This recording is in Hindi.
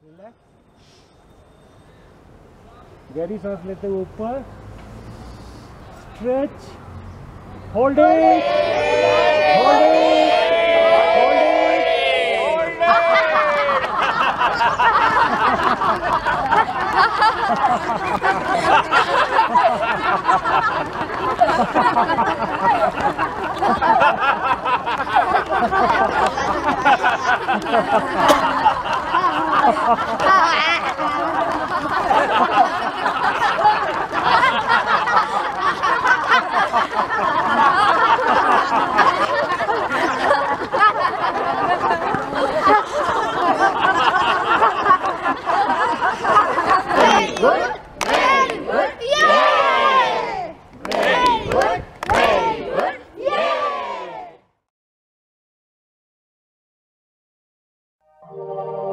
गहरी सांस लेते हुए ऊपर, stretch, hold it, hold it, hold Yeah!